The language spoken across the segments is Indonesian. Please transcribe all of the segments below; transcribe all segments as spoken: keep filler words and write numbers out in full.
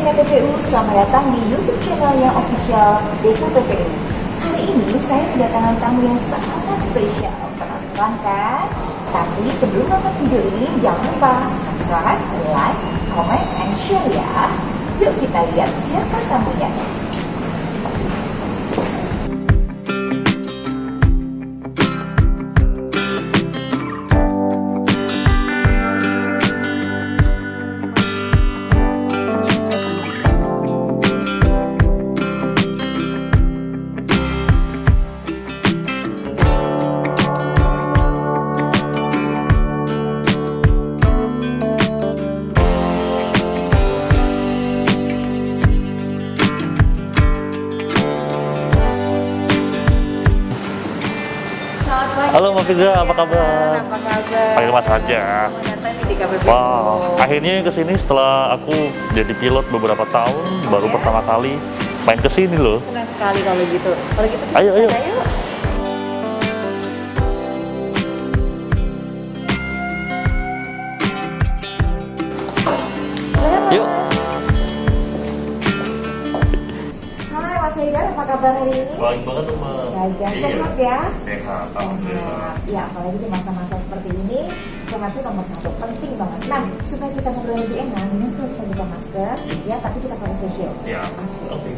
D K P P U, selamat datang di YouTube channel yang official D K P P U. Hari ini saya kedatangan tamu yang sangat spesial. Penasaran kan? Tapi sebelum nonton video ini, jangan lupa subscribe, like, comment, and share ya. Yuk kita lihat siapa tamunya. Halo Mbak Fidra, apa kabar? Apa kabar? Panggil Mas aja. Datang di D K P P U. Wow, akhirnya kesini setelah aku jadi pilot beberapa tahun, okay. Baru pertama kali main kesini loh. Senang sekali kalau gitu. Kalau gitu, ayo, ayo. ayo. Yuk. Hai Mas Haidar, apa kabar hari ini? Baik banget tuh Mas. Baik, sehat ya? Sehat, sehat. Ya, apalagi di masa-masa seperti ini, sehat itu nomor satu, penting banget. Nah, supaya kita ngobrol lebih enak, ini tuh kita buka masker, ya, tapi kita pakai face shield. Siap. Oke. Okay.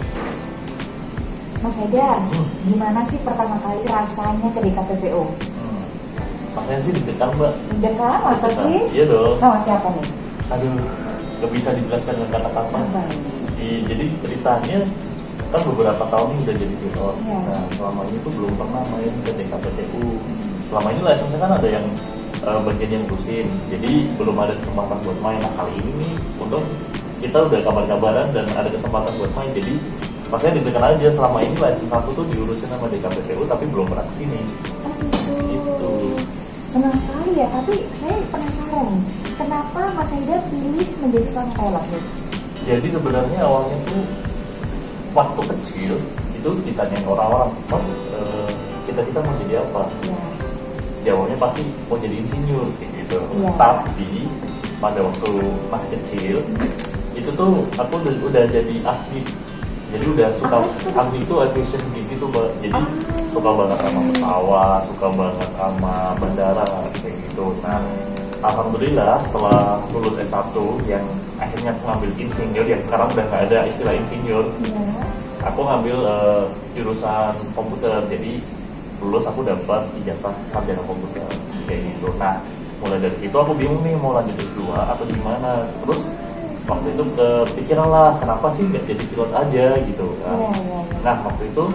Mas Haidar, hmm. gimana sih pertama kali rasanya ke D K P P U? Hmm. Rasanya sih deg-degan Mbak. Deg-degan, masa sih? Iya dong. Sama siapa nih? Aduh, gak bisa dijelaskan dengan kata-kata. Apa? Di, jadi ceritanya kan beberapa tahun ini udah jadi pilot. Ya. Nah, selama ini tuh belum pernah main ke D K P P U. Selama ini license kan ada yang uh, bagian yang ngurusin, jadi belum ada kesempatan buat main. Nah kali ini nih, untung kita udah kabar-kabaran dan ada kesempatan buat main. Jadi pastinya deg-degan aja. Selama ini license satu tuh diurusin sama D K P P U, tapi belum pernah kesini. Oh gitu. Gitu. Senang sekali ya, tapi saya penasaran nih, kenapa Mas Haidar pilih menjadi seorang pilot nih? Jadi sebenarnya awalnya tuh waktu kecil itu ditanyain orang-orang, Mas, uh, kita-kita mau jadi apa? Ya. Jawabnya pasti mau jadi insinyur gitu. Ya. Tapi pada waktu masih kecil itu tuh aku udah, udah jadi asli. Jadi udah suka, asli itu aviation di situ, jadi ah. suka banget sama pesawat, suka banget sama bandara kayak gitu. Nah, alhamdulillah setelah lulus S satu yang akhirnya aku ngambil insinyur, yang sekarang udah nggak ada istilah insinyur. Ya. Aku ngambil uh, jurusan komputer, jadi lulus aku dapat ijazah sarjana komputer kayak gitu. Nah, mulai dari situ aku bingung nih mau lanjut S dua atau gimana. Terus waktu itu kepikiran lah, kenapa sih nggak jadi pilot aja gitu kan. Ya, ya, ya. Nah, waktu itu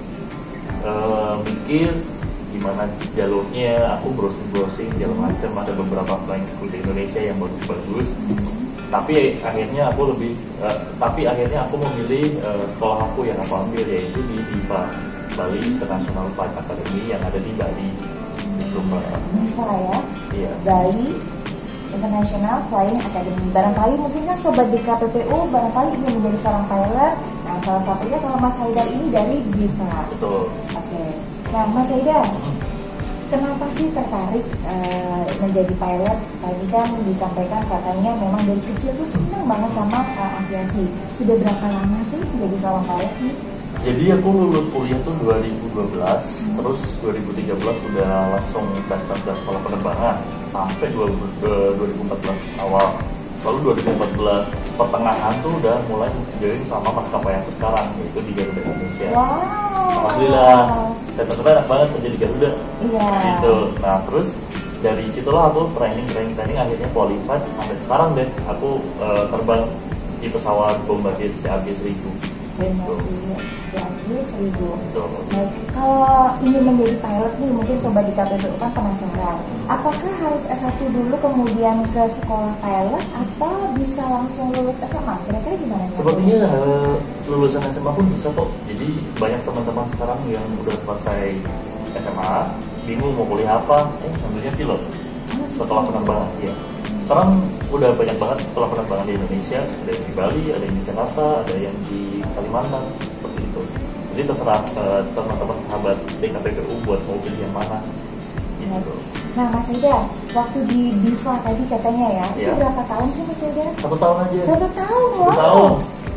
uh, mikir gimana jalurnya, aku browsing-browsing segala macam, ada beberapa flying school di Indonesia yang bagus-bagus. Tapi akhirnya aku lebih, uh, tapi akhirnya aku memilih uh, sekolah aku yang aku ambil, yaitu di DIVA, Bali International Flight Academy yang ada di Bali. Itu DIVA ya? Iya. Bali International Flying Academy. Barangkali mungkin kan sobat D K P P U barangkali ingin menjadi seorang pilot. Nah, salah satunya kalau Mas Haidar ini dari DIVA. Betul. Oke. Okay. Nah, Mas Haidar, kenapa sih tertarik uh, menjadi pilot? Tadi kan disampaikan katanya memang dari kecil tuh senang banget sama uh, aviasi. Sudah berapa lama sih menjadi seorang pilot nih? Jadi aku lulus kuliah tuh dua ribu dua belas, hmm. terus dua ribu tiga belas udah langsung daftar ke sekolah penerbangan sampai dua ribu empat belas awal. Lalu dua ribu empat belas pertengahan tuh udah mulai join sama maskapai aku sekarang, yaitu di Garuda Indonesia. Wow. Alhamdulillah, dan ternyata enak banget kerja di Garuda. Iya. Gitu. Nah terus dari situlah aku training training training akhirnya qualified sampai sekarang deh. Aku uh, terbang di pesawat Bombardier C A G seribu. Bombardier C A G seribu. Baik, kalau ingin menjadi pilot nih, mungkin sobat di K P P U kan penasaran. Apakah harus S satu dulu kemudian ke sekolah pilot atau bisa langsung lulus S M A? Kira-kira gimana? Sepertinya uh, lulusan S M A pun bisa kok. Jadi banyak teman-teman sekarang yang udah selesai S M A bingung mau kuliah apa, eh ambilnya pilot setelah penerbangan. Ya. Sekarang udah banyak banget sekolah penerbangan di Indonesia, ada yang di Bali, ada yang di Jakarta, ada yang di Kalimantan, seperti itu. Jadi terserah uh, teman-teman sahabat D K P P U buat mau pilih yang mana. Gitu. Nah Mas Haidar, waktu di DIVA tadi katanya ya, ya, itu berapa tahun sih Mas Haidar? Satu tahun aja. Satu tahun, wow. Satu tahun.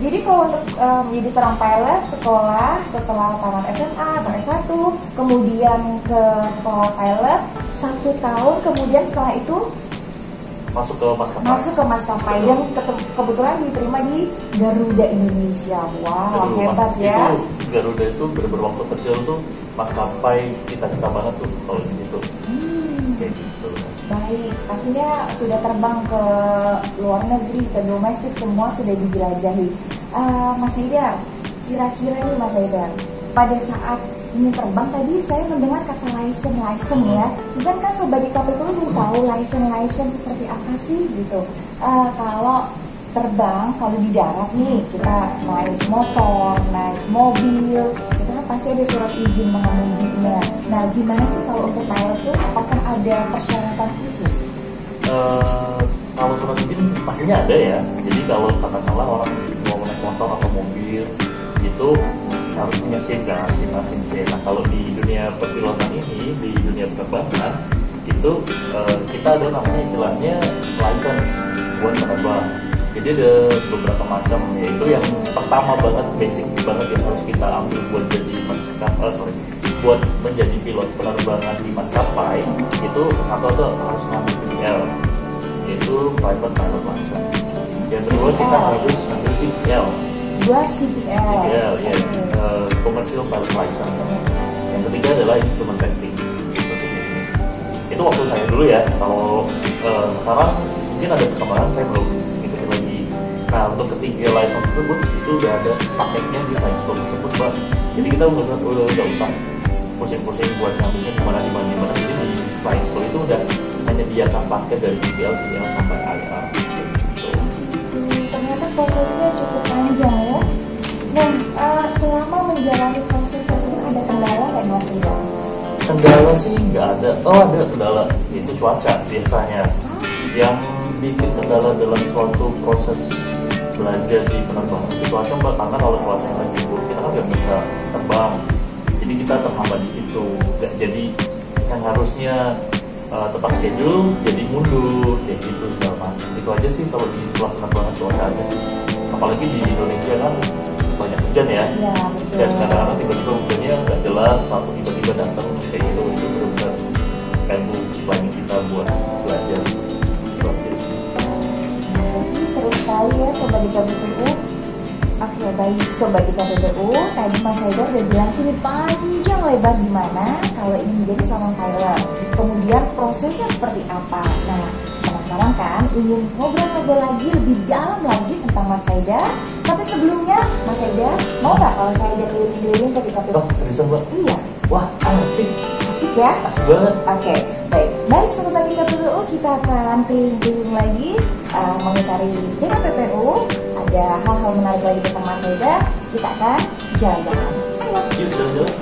Jadi kalau untuk um, menjadi seorang pilot, sekolah setelah tamat S M A atau S satu, kemudian ke sekolah pilot satu tahun, kemudian setelah itu masuk ke maskapai. Masuk ke maskapai yang ke- kebetulan diterima di Garuda Indonesia. Wow, Jadi, hebat mas, ya. Itu Garuda itu bener-bener waktu kecil tuh maskapai cita-cita banget tuh kalau di situ. Hmm. Kayak gitu. Baik, pastinya sudah terbang ke luar negeri, ke domestik, semua sudah dijelajahi. Uh, Mas Haidar, kira-kira nih Mas Haidar, pada saat ini terbang tadi saya mendengar kata license, license ya. Mungkin kan Sobat di K P P U belum tahu license, license seperti apa sih gitu. Uh, kalau terbang, kalau di darat nih, kita naik motor, naik mobil, kita kan pasti ada surat izin mengemudinya. Nah, gimana sih kalau untuk pilot tuh, apakah ada persyaratan khusus? Uh, kalau surat izin pastinya ada ya. Jadi kalau katakanlah orang mau naik motor atau mobil itu harus punya SIM kan, SIM SIM SIM. Nah kalau di dunia perpilotan ini, di dunia penerbangan itu uh, kita ada namanya istilahnya license buat penerbang. Jadi ada beberapa macam, yaitu yang pertama banget, basic banget yang harus kita ambil buat jadi maskapai, uh, sorry, buat menjadi pilot penerbangan di maskapai itu satu tuh harus ngambil P P L, yaitu private pilot license. Yang kedua kita harus ngambil C P L. Dua C P L. C P L, yes, uh, commercial pilot license. Yang ketiga adalah instrument rating. Seperti ini. Itu waktu saya dulu ya. Kalau uh, sekarang mungkin ada perkembangan, saya belum ngikutin lagi. Nah untuk ketiga license tersebut itu udah ada paketnya di flying school tersebut, Mbak. Jadi kita udah udah udah usah pusing-pusing buat ngambilnya gimana gimana gimana. Jadi di flying school itu udah menyediakan paket dari C P L, C P L sampai I R. Ternyata prosesnya cukup panjang ya. Nah, uh, selama menjalani proses tersebut ada kendala nggak Mas Haidar? Kendala sih nggak ada. Oh ada kendala, itu cuaca biasanya. Yang bikin kendala dalam suatu proses belajar di penerbangan itu cuaca, Mbak. Karena kalau cuaca yang lagi buruk kita kan nggak bisa terbang. Jadi kita terhambat di situ. Nggak jadi yang harusnya uh, tepat schedule jadi mundur kayak gitu segala macam. Itu aja sih kalau di sekolah penerbangan cuaca aja sih. Apalagi di Indonesia kan banyak hujan ya, ya betul. Dan kadang-kadang tiba-tiba hujannya nggak jelas atau tiba-tiba datang kayak gitu, itu benar-benar ganggu planning kita buat belajar. Ini seru sekali ya Sobat di K P P U. Oke baik Sobat di K P P U, tadi Mas Haidar udah jelasin nih panjang lebar gimana kalau ingin menjadi seorang pilot. Kemudian prosesnya seperti apa. Nah penasaran kan, ingin ngobrol-ngobrol lagi lebih dalam lagi tentang Mas Haidar. Tapi sebelumnya Mas Haidar mau nggak kalau saya ajak keliling-keliling ke K P P U? Oh seriusan, Mbak? Iya. Wah asik. Asik ya? Asik banget. Oke, baik. Baik, Sobat di K P P U, kita akan keliling-keliling lagi uh, mengitari D K P P U. Ada hal-hal menarik lagi tentang Mas Haidar. Kita akan jalan-jalan. Ayo. Yuk jalan-jalan.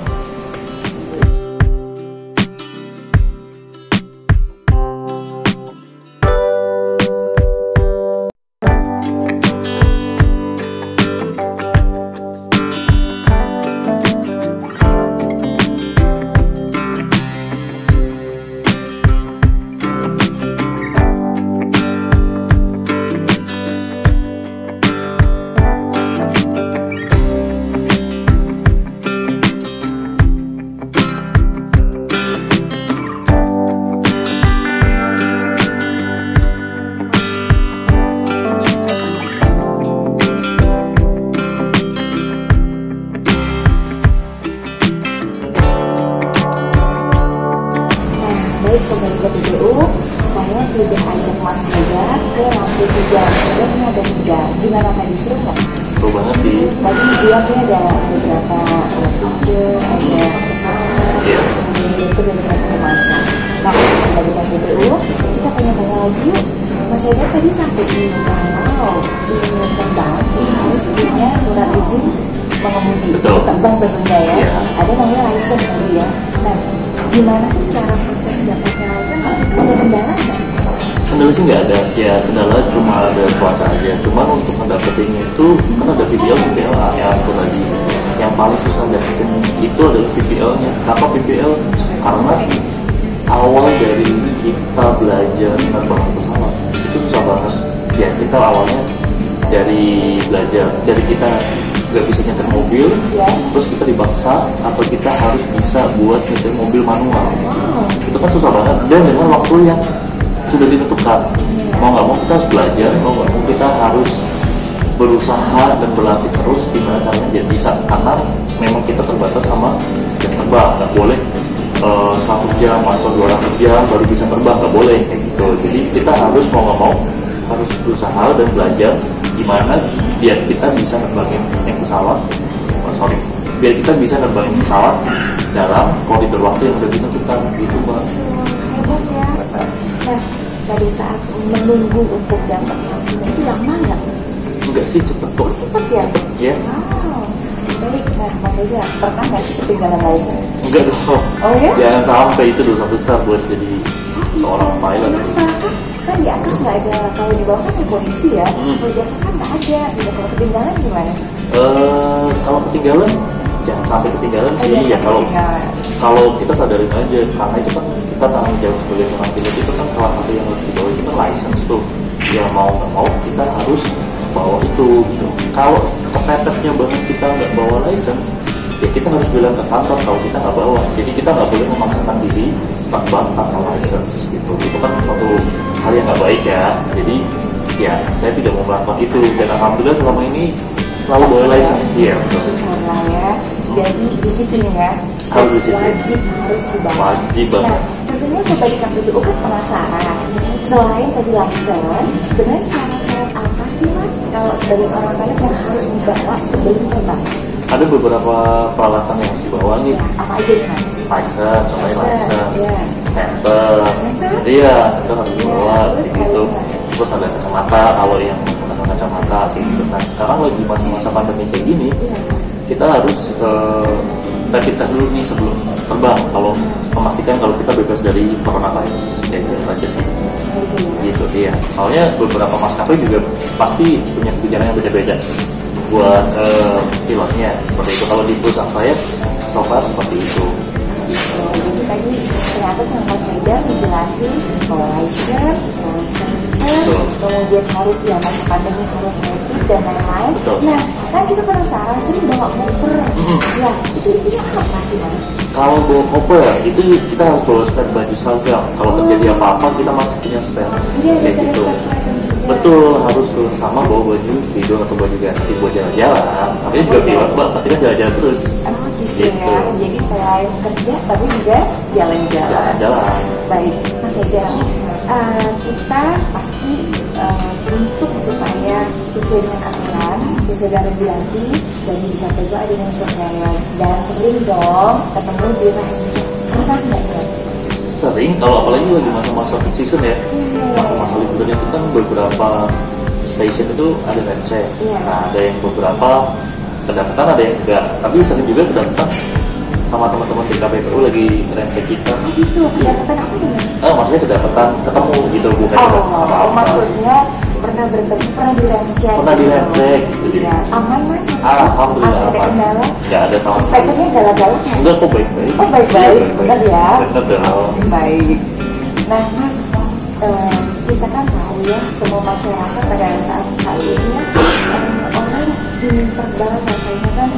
Baik Sobat K P P U, saya sudah ajak Mas Haidar ke lantai tiga. Sebenarnya ada tiga. Gimana tadi, seru nggak? Seru banget sih. Tadi lihatnya ada beberapa picture, ada pesawat, kemudian itu beberapa semasa. Nah, Sobat K P P U, kita tanya-tanya lagi yuk. Mas Haidar tadi sampai bilang kalau ingin terbang harus punya surat izin mengemudi. Betul. Untuk terbang tentunya ya. Iya. Ada namanya license tadi ya. Nah, gimana sih cara proses dapatnya license? Itu ada kendala nggak? Kendala sih nggak ada, ya kendala cuma ada cuaca aja. Cuman untuk mendapatinya itu kan ada V P L, V P L yang aku tadi. Yang paling susah dapetin itu adalah V P L-nya. Kenapa V P L? Karena awal dari kita belajar penerbangan pesawat itu susah banget. Ya kita awalnya dari belajar dari kita nggak bisa nyetir mobil, Ya. terus kita dipaksa atau kita harus bisa buat nyetir mobil manual. Wow. Itu kan susah banget dan dengan waktu yang sudah ditentukan. Mau nggak mau kita harus belajar, mau nggak mau kita harus berusaha dan berlatih terus gimana caranya jadi bisa, karena memang kita terbatas sama jam terbang. Nggak boleh uh, satu jam atau dua ratus jam baru bisa terbang, nggak boleh kayak gitu. Jadi kita harus mau nggak mau harus berusaha dan belajar gimana biar kita bisa nerbangin yang pesawat, oh, sorry, biar kita bisa nerbangin pesawat dalam koridor waktu yang sudah ditentukan gitu Mbak. Hebat ya. Nah, pada saat menunggu untuk dapat vaksinnya itu lama nggak? Enggak sih, cepet kok. Cepet ya? Iya. Wow. Baik, nah Mas Ega, pernah nggak sih ketinggalan license? Enggak dong. Oh ya? Jangan sampai itu dosa besar buat jadi seorang pilot. Kenapa? Kan, kan di atas nggak ada, kalau di bawah kan ada polisi ya, Hmm. kalau di atas kan nggak ada, gitu. Kalau ketinggalan gimana? Eh, kalau ketinggalan jangan sampai ketinggalan Oh, sih jangan ya. sampai Kalau ketinggalan. kalau kita sadarin aja, karena itu kan kita tanggung jawab sebagai seorang pilot, itu kan salah satu yang harus dibawa kita license tuh. Ya mau nggak mau kita harus bawa itu gitu. Kalau kepepetnya banget kita nggak bawa license, ya kita harus bilang ke kantor kalau kita nggak bawa. Jadi kita nggak boleh memaksakan diri terbang tanpa license gitu. Itu kan suatu hal yang nggak baik ya. Jadi ya saya tidak mau melakukan itu, dan alhamdulillah selama ini selalu bawa license. Iya. betul. Karena ya, jadi disiplin ya. Harus disiplin. Wajib harus dibawa. Wajib banget. Nah, tentunya sebagai K P D U kan penasaran. Selain tadi license, sebenarnya syarat-syarat apa sih Mas kalau sebagai seorang pilot yang harus dibawa sebelum terbang? Ada beberapa peralatan yang harus dibawa nih. Ya, apa aja nih Mas? License, contohnya License, license, iya. center, Center? iya, center harus dibawa, Iya, terus kayak gitu. apa? Terus ada kacamata, kalau yang menggunakan kacamata, kayak gitu. Nah sekarang lagi masa-masa pandemi kayak gini, Iya. kita harus uh, rapid test dulu nih sebelum terbang. Kalau memastikan kalau kita bebas dari coronavirus, kayak gitu aja sih. Gitu ya. Gitu iya. Soalnya beberapa maskapai juga pasti punya kebijakan yang beda-beda buat uh, pilotnya. Seperti itu. Kalau di perusahaan saya, so far seperti itu. Oh, jadi tadi ternyata sama Mas Ega menjelasin kalau license, terus sensor, Betul. kemudian harus ya masa pandemi harus rapid dan lain-lain. Betul. Nah, kan kita penasaran sering bawa koper. Ya, itu isinya apa sih Mas? Kalau bawa koper itu kita harus bawa spare baju seragam. Kalau terjadi apa-apa kita masih punya spare. Jadi ada Kayak gitu. spare-spare juga. Betul, harus ke sama bawa baju tidur atau baju ganti buat jalan-jalan. Tapi juga pilot mbak pasti kan jalan-jalan terus. Oh gitu, Gitu. ya. Jadi selain kerja tapi juga jalan-jalan. Jalan-jalan. Baik, Mas Ega, uh, kita pasti uh, untuk supaya sesuai dengan aturan, sesuai dengan regulasi, dan di K P D U ada yang surveillance dan sering dong ketemu di range. Pernah nggak ya? Sering, kalau apalagi lagi masa-masa peak season ya, masa-masa liburan itu kan beberapa station itu ada rem cek. Iya. Nah, ada yang beberapa kedapatan, ada yang enggak. Tapi sering juga kedapatan sama teman-teman di K P P U lagi rem cek kita. Oh gitu, kedapatan apa nih Mas? Ah, maksudnya kedapatan ketemu gitu, bukan Oh, kedapatan apa-apa. maksudnya pernah bertemu, pernah di rem cek. Pernah di rem cek gitu. Jadi Iya, aman Mas? alhamdulillah Ada aman. kendala? Nggak ada sama sekali. Inspekturnya galak-galak ya? Enggak kok baik-baik. Oh baik-baik, Iya, benar ya? Benar dong. Baik. Nah Mas, eh, kita kan tahu ya semua masyarakat pada saat saat ini ya, eh, orang ingin terbang rasanya kan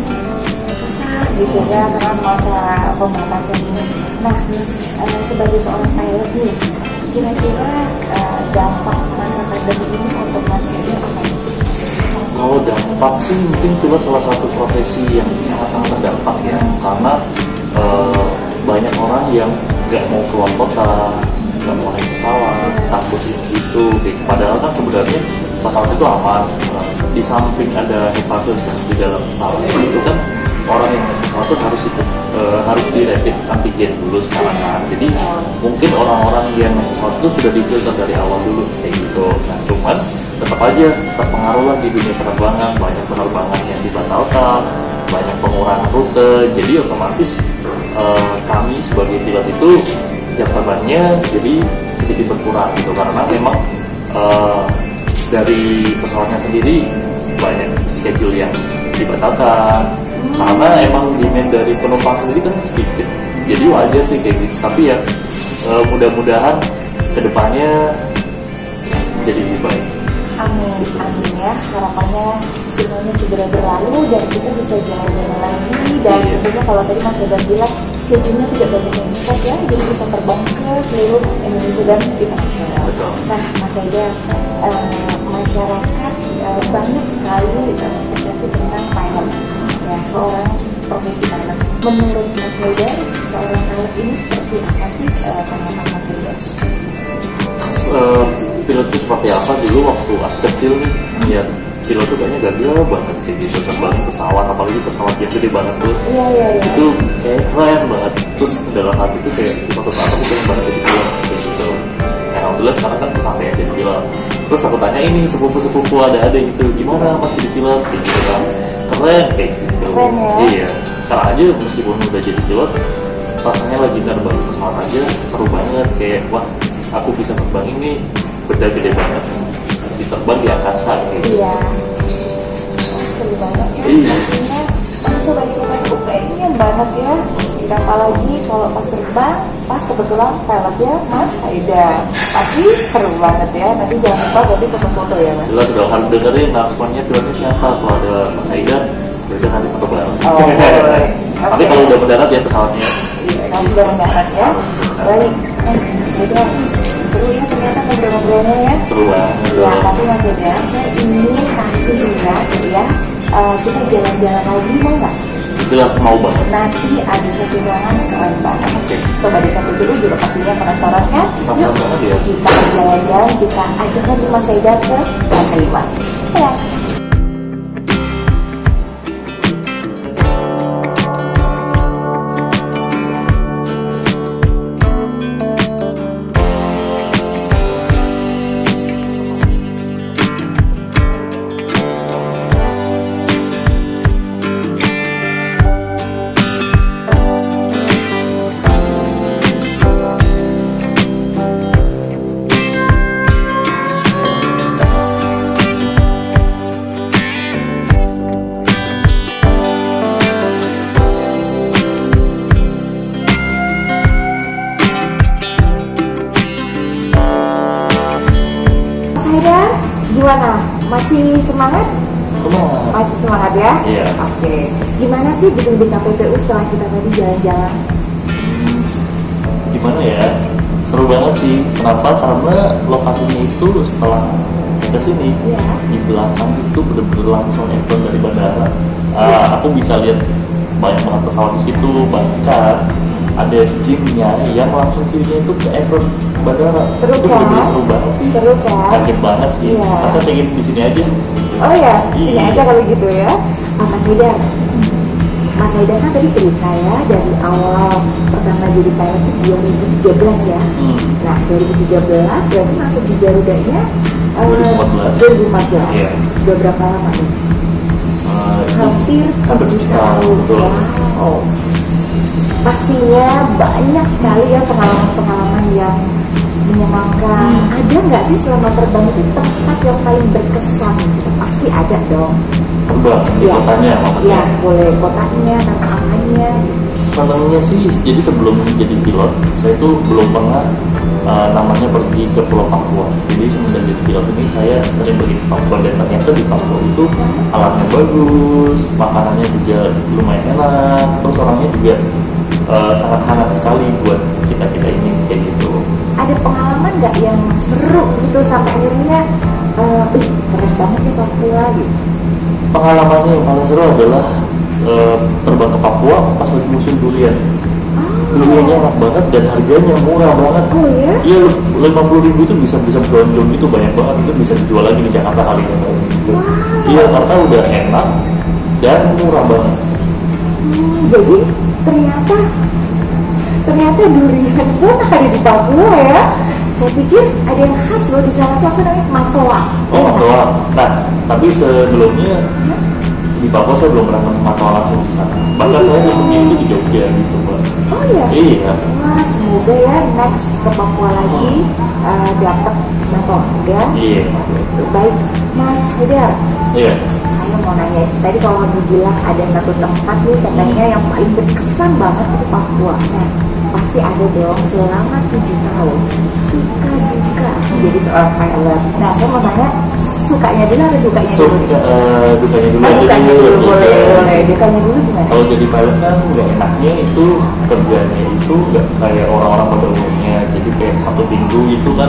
susah gitu ya karena masa pembatasan ini. Nah, eh, sebagai seorang pilot nih, kira-kira eh, dampak masa pandemi ini untuk Mas Ega apa? Kalau dampak sih mungkin pilot salah satu profesi yang sangat-sangat terdampak ya, karena eh, banyak orang yang nggak mau keluar kota, nggak mau naik pesawat, takut itu. Padahal kan sebenarnya pesawat itu aman. Di samping ada hepatitis yang di dalam pesawat itu kan orang yang naik pesawat itu harus ikut eh, harus di rapid antigen dulu sekarang kan. Jadi mungkin orang-orang yang naik pesawat itu sudah difilter dari awal dulu kayak gitu. Nah cuman tetap aja terpengaruh lah di dunia penerbangan, banyak penerbangan yang dibatalkan, banyak pengurangan rute, jadi otomatis eh, kami sebagai pilot itu jam terbangnya jadi sedikit berkurang gitu, karena memang eh, dari pesawatnya sendiri banyak schedule yang dibatalkan, karena emang demand dari penumpang sendiri kan sedikit, jadi wajar sih kayak gitu. Tapi ya eh, mudah-mudahan kedepannya jadi lebih baik. Amin, amin ya. Harapannya semuanya segera berlalu dan kita bisa jalan-jalan lagi. Dan tentunya kalau tadi Mas Haidar bilang schedule-nya tidak banyak yang dekat ya, jadi bisa terbang ke seluruh Indonesia dan internasional. Nah, Mas Haidar, uh, masyarakat uh, banyak sekali uh, persepsi tentang pilot. Ya, seorang profesi pilot. Menurut Mas Haidar, seorang pilot ini seperti apa sih uh, pengalaman Mas Haidar? Uh, pilot itu seperti apa dulu waktu aku kecil nih? Ya, pilot itu kayaknya gagal banget kayak gitu, terbang pesawat, apalagi pesawat yang gede banget tuh. Iya, iya, iya. Itu kayak keren banget. Terus dalam hati itu kayak suatu saat aku pengen banget jadi pilot kayak gitu. Ya, alhamdulillah sekarang kan kesampean jadi pilot. Terus aku tanya ini sepupu-sepupu ada-ada gitu, gimana Mas jadi pilot kayak gitu kan? Keren kayak gitu. Keren ya? Iya. Sekarang aja meskipun udah jadi pilot, rasanya lagi terbang pesawat aja seru banget, kayak wah aku bisa terbang ini benda gede banget diterbang di angkasa gitu. Iya, seru banget ya. Iya. Pastinya masa bagi aku pengen banget ya. Dan apalagi kalau pas terbang, pas kebetulan pilotnya Mas Haidar, pasti seru banget ya. Nanti jangan lupa berarti foto-foto ya Mas. Jelas dong, harus dengerin announcement-nya pilotnya siapa. Kalau ada Mas Haidar, berarti nanti foto bareng. Oh, boleh. Tapi Oke. kalau udah mendarat ya pesawatnya. Iya, kalau sudah mendarat ya. Baik, Mas Haidar, seru ya ternyata ngobrol-ngobrolnya ya. Seru banget. Ya, tapi Mas Haidar, saya ingin kasih juga ya, uh, kita jalan-jalan lagi mau nggak? Itu langsung mau banget. Nanti ada satu ruangan keren banget. Oke. Sobat Dikabul dulu juga pastinya penasaran kan? Penasaran banget ya. Kita jalan-jalan, kita ajak lagi Mas Haidar ke lantai lima. Ya. Haidar, gimana? Masih semangat? Semangat. Masih semangat ya? Iya. Oke. Gimana sih bikin di K P P U setelah kita tadi jalan-jalan? Gimana ya? Seru banget sih. Kenapa? Karena lokasinya itu setelah saya kesini, Iya. di belakang itu bener-bener langsung apron dari bandara. Ah, aku bisa lihat banyak banget pesawat di situ, bahkan ada gymnya yang langsung view-nya itu ke apron bandara. Seru Itu kan? bener-bener seru banget sih. Seru kan? Kaget banget sih. Iya. Masa pengen di sini aja. Oh ya, sini Iya. aja kalau gitu ya. Ah, Mas Haidar, Mas Haidar kan tadi cerita ya dari awal pertama jadi pilot itu dua ribu tiga belas ya. Hmm. Nah, dua ribu tiga belas berarti masuk di Garudanya eh, dua ribu empat belas. dua ribu empat belas. Iya. Udah berapa lama nih? Ah, itu Hampir hampir tujuh tujuh tahun. tahun, betul. Wow. Pastinya banyak sekali ya pengalaman-pengalaman yang menyenangkan. Hmm. Ada nggak sih selama terbang itu tempat yang paling berkesan? Gitu? Pasti ada dong. terbang di Iya. kotanya maksudnya. Ya, boleh kotanya, nama apanya. Senangnya sih, jadi sebelum jadi pilot, saya itu belum pernah uh, namanya pergi ke Pulau Papua. Jadi semenjak jadi pilot ini saya sering pergi ke Papua, dan ternyata di Papua itu alamnya bagus, makanannya juga lumayan enak, terus orangnya juga uh, sangat hangat sekali buat kita kita ini kayak gitu. Ada pengalaman nggak yang seru gitu sampai akhirnya, uh, ih keren banget ya Papua gitu. Pengalamannya yang paling seru adalah uh, terbang ke Papua pas lagi musim durian. Duriannya enak banget dan harganya murah banget. Oh ya? Iya, lima puluh ribu itu bisa bisa belanja gitu banyak banget, itu bisa dijual lagi di Jakarta kali ini. Wow. Iya, karena udah enak dan murah banget. Hmm, jadi ternyata ternyata durian pun ada di Papua ya. Saya pikir ada yang khas loh di sana tuh apa namanya matoa. Oh, matoa. Nah, tapi sebelumnya di Papua saya belum pernah nemu matoa langsung di sana. Bahkan saya nemunya itu di Jogja gitu, Mbak. Oh iya. Iya. Wah, semoga ya next ke Papua lagi uh, dapat matoa ya. Iya. Baik, Mas Haidar. Iya. Saya mau nanya, tadi kalau Abi bilang ada satu tempat nih katanya yang paling berkesan banget itu Papua. Nah, pasti ada dong selama tujuh tahun suka duka menjadi seorang pilot. Nah, saya mau tanya sukanya dulu atau dukanya dulu? Suka, uh, dukanya dulu oh, aja dukanya dulu. dulu, boleh, boleh. Dukanya dulu gimana? Kalau jadi pilot kan nggak enaknya itu kerjanya itu nggak kayak orang-orang pada umumnya. Jadi kayak satu minggu itu kan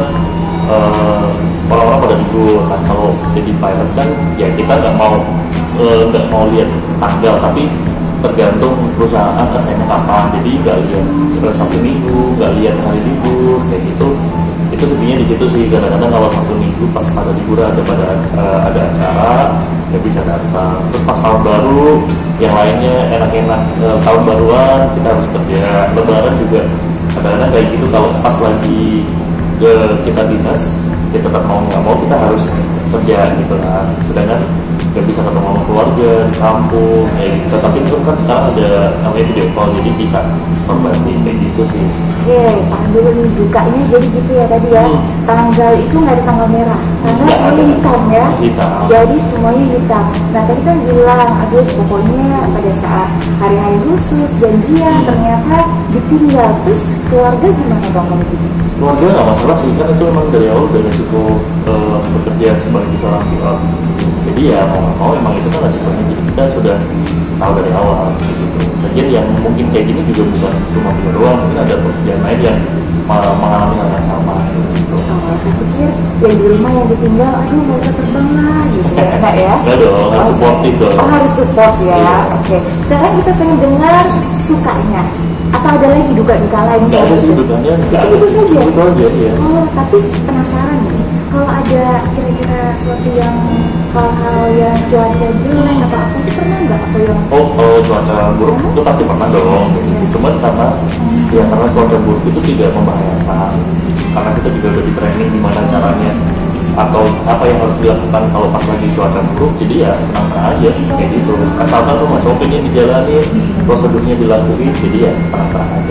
uh, orang-orang pada libur. Nah, kalau jadi pilot kan ya kita nggak mau nggak uh, mau lihat tanggal, tapi tergantung perusahaan asalnya kapan. Jadi nggak lihat satu minggu, nggak lihat hari libur kayak gitu. Itu sebenarnya di situ sih, kadang-kadang kalau satu minggu pas pada libur ada pada uh, ada acara ya bisa datang. Terus pas tahun baru yang lainnya enak-enak, uh, tahun baruan kita harus kerja. Lebaran juga kadang-kadang kayak gitu. Kalau pas lagi uh, kita dinas ya tetap mau nggak mau kita harus kerja gitu kan. Sedangkan nggak bisa ketemu sama keluarga di kampung kayak gitu. Tapi itu kan sekarang ada namanya video call, jadi bisa membantu kayak gitu sih. Oke, tahan dulu nih dukanya jadi gitu ya tadi ya. Hmm. Tanggal itu nggak ada tanggal merah, tanggal Nggak semuanya ada. hitam ya. Hitam. Jadi semuanya hitam. Nah tadi kan bilang, aduh pokoknya pada saat hari-hari khusus janjian hmm. ternyata ditinggal. Terus keluarga gimana dong kalau gitu? Keluarga nggak masalah sih, kan itu memang dari awal udah resiko uh, bekerja sebagai seorang pilot. Jadi ya mau nggak mau emang itu kan resikonya, jadi kita sudah tahu dari awal gitu. Jadi yang mungkin kayak gini juga bukan cuma pilot doang, mungkin ada pekerjaan lain yang mengalami hal yang sama gitu. Oh, saya pikir yang di rumah yang ditinggal, aduh nggak usah terbang lah gitu ya, enggak ya? Enggak dong, harus supportif dong. Oh, harus support ya, Iya. oke. Okay. Sekarang kita pengen dengar sukanya. Apa ada lagi duka-duka lain? Nggak ada sih dukanya, nggak ada. Itu saja? Itu aja, ya. Oh, tapi penasaran nih, kalau ada kira-kira suatu yang hal-hal yang cuaca jelek atau apa, itu pernah nggak? Atau yang Oh, kalau cuaca buruk itu pasti pernah dong. Gitu. Cuman karena ya karena cuaca buruk itu tidak membahayakan. Karena kita juga udah di training gimana caranya atau apa yang harus dilakukan kalau pas lagi cuaca buruk. Jadi ya tenang aja kayak gitu. Asalkan semua S O P-nya dijalani, prosedurnya dilakuin, jadi ya tenang aja.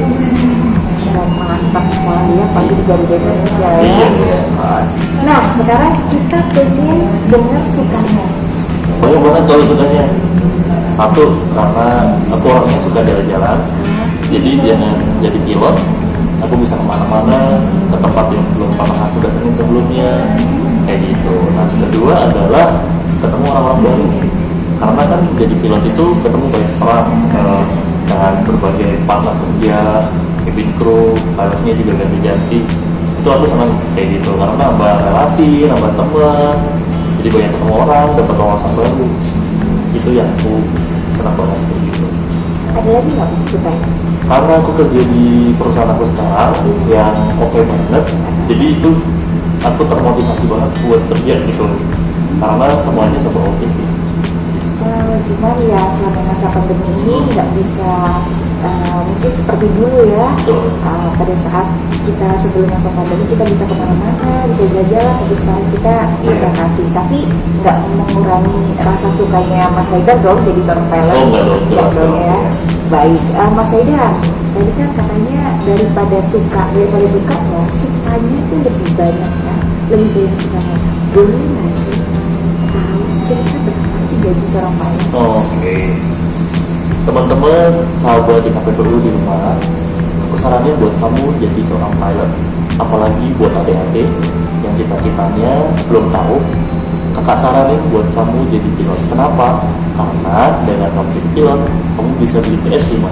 dan mantap sekali ya pagi di Garuda Indonesia ya. Iya, iya. Nah sekarang kita pengen dengar sukanya. Banyak banget kalau sukanya. Satu, karena aku orangnya suka jalan-jalan. Jadi jangan jadi pilot, aku bisa kemana-mana ke tempat yang belum pernah aku datengin sebelumnya kayak gitu. Nah kedua adalah ketemu orang-orang baru, karena kan jadi pilot itu ketemu banyak orang eh, dengan berbagai partner kerja, cabin crew, pilotnya juga ganti-ganti. Itu aku senang kayak gitu karena nambah relasi, nambah teman, jadi banyak ketemu orang, dapat wawasan baru. Itu yang aku senang banget kayak gitu. Ada lagi nggak sukanya? Karena aku kerja di perusahaan aku sekarang yang oke banget, jadi itu aku termotivasi banget buat kerja gitu, karena semuanya serba oke sih. Uh, cuman ya selama masa pandemi ini nggak bisa uh, mungkin seperti dulu ya. Uh, pada saat kita sebelum masa pandemi kita bisa kemana-mana, bisa jalan-jalan, tapi sekarang kita bervakasi. Yeah. Tapi nggak mengurangi rasa sukanya Mas Haidar dong jadi seorang pilot. Oh enggak dong, ya, dong ya. Baik, uh, Mas Haidar, tadi kan katanya daripada suka, daripada duka ya, sukanya itu lebih banyak kan, lebih banyak sukanya. Boleh nggak sih tahu kira-kira berapa sih gaji seorang pilot? Oh, Oke, okay. Teman-teman, sahabat di K P P U di rumah, aku saranin buat kamu jadi seorang pilot, apalagi buat adik-adik yang cita-citanya belum tahu. Kakak saranin buat kamu jadi pilot. Kenapa? Karena dengan kamu jadi pilot, kamu bisa beli P S lima.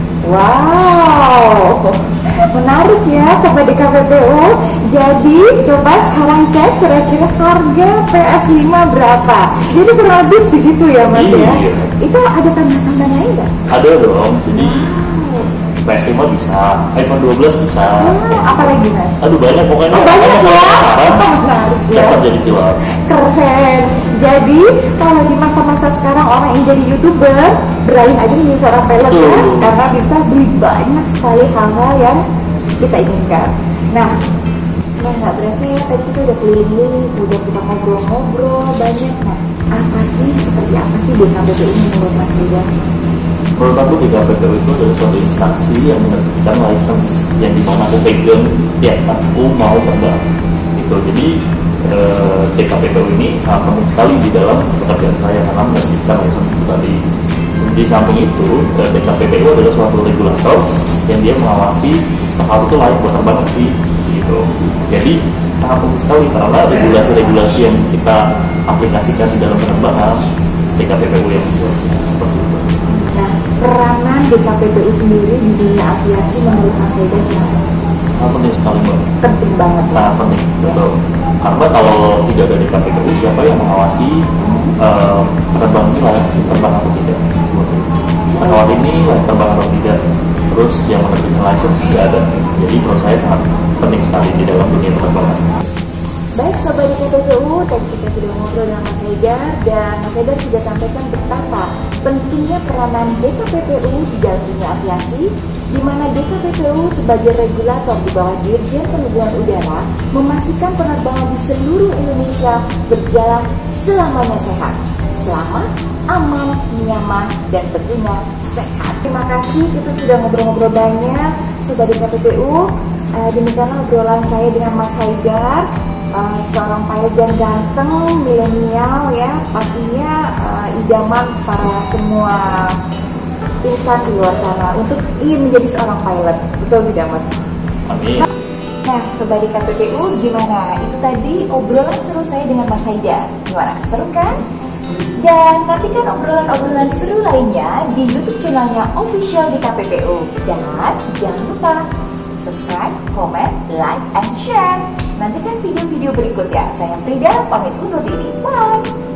Wow, menarik ya sampai di K P P U. Jadi coba sekarang cek kira-kira harga P S lima berapa. Jadi kurang lebih segitu ya Mas Iya. ya. Itu ada tanda-tanda lain nggak? Ada dong. Jadi P S lima bisa, iPhone dua belas bisa. Oh, apa lagi Mas? Aduh banyak pokoknya. Oh, banyak kalau ya. penasaran, Menarik ya. daftar jadi pilot. Keren. Jadi kalau di masa-masa sekarang orang yang jadi YouTuber beralih aja menjadi seorang pilot ya, karena bisa beli banyak sekali hal-hal yang kita inginkan. Nah, ya nggak berasa ya tadi kita udah keliling-keliling, udah kita ngobrol-ngobrol banyak. Nah, apa sih seperti apa sih D K P P U menurut Mas Haidar? Menurut aku D K P P U itu adalah suatu instansi yang menerbitkan license yang dimana aku pegang setiap aku mau terbang. Gitu. Jadi eh, D K P P U ini sangat penting sekali di dalam pekerjaan saya karena menerbitkan lisensi tadi. Di samping itu, D K P P U adalah suatu regulator yang dia mengawasi pesawat itu layak buat terbang sih, gitu. Jadi sangat penting sekali karena regulasi-regulasi yang kita aplikasikan di dalam penerbangan D K P P U yang buat seperti itu. Nah, peranan D K P P U sendiri di dunia aviasi menurut Mas Haidar gimana? Sangat penting sekali, Mbak. Penting banget. Sangat penting, betul. Karena kalau tidak ada D K P P U, siapa yang mengawasi uh, penerbang ini layak terbang atau tidak? Pesawat ini layak terbang atau tidak? Terus yang menerbitkan license tidak ada. Jadi menurut saya sangat penting sekali di dalam dunia penerbangan. Baik Sobat D K P P U, tadi kita sudah ngobrol dengan Mas Haidar dan Mas Haidar sudah sampaikan betapa pentingnya peranan D K P P U di dalam dunia aviasi, di mana D K P P U sebagai regulator di bawah Dirjen Perhubungan Udara memastikan penerbangan di seluruh Indonesia berjalan selamanya sehat, selamat, aman, nyaman, dan tentunya sehat. Terima kasih, kita sudah ngobrol-ngobrol banyak Sobat D K P P U. Uh, demikianlah obrolan saya dengan Mas Haidar. Uh, seorang pilot yang ganteng, milenial ya, pastinya uh, idaman para semua insan di luar sana untuk ingin menjadi seorang pilot. Betul tidak Mas? Amin. Nah, Sobat D K P P U gimana? Itu tadi obrolan seru saya dengan Mas Haidar. Gimana? Seru kan? Dan nantikan obrolan-obrolan seru lainnya di YouTube channelnya Official D K P P U. Dan jangan lupa subscribe, comment, like, and share. Nantikan video-video berikutnya. Saya Frida, pamit undur diri. Bye!